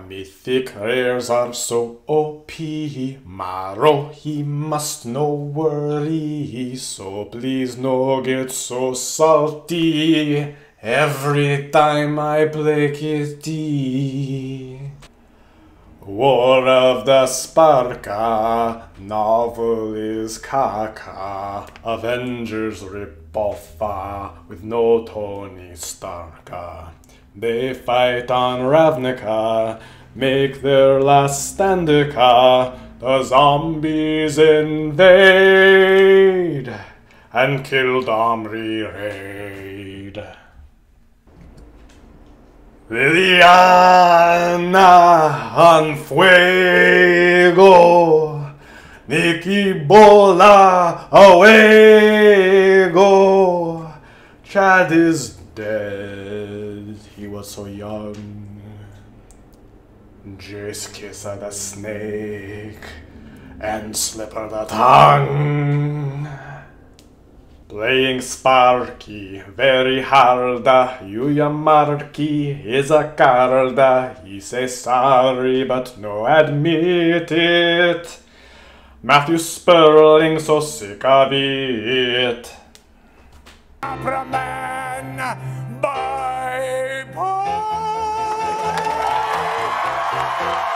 mythic rares are so OP. Maro, he must no worry. So please no get so salty every time I play Kitty. War of the Sparka, novel is caca. Avengers rip-offa with no Tony Starka. They fight on Ravnica, make their last standika. The zombies invade and kill Domri raid. Liliana on fuego, Nikki Bola away go. Chad is dead, he was so young. Jace Kiss the snake, and Slipper the tongue. Playing Sparky, very harda, Yuya Marky is a carda. He says sorry, but no admit it. Matthew Sperling so sick of it. By